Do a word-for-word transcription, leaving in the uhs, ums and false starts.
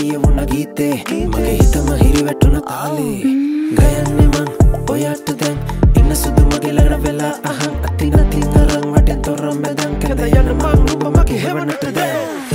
කියවුණ ගීතේ මගේ හිතම හිරිවැටුණ තාලේ ගයන්නේ මං ඔයාට දැන් ඉන්න සුදු මගේ ළඟ වෙලා අහන් අතින් අතින් අරන් වටෙන් තොරම් බැදන් කැද යන මං ඔබ මගේ හෙවණට දැන්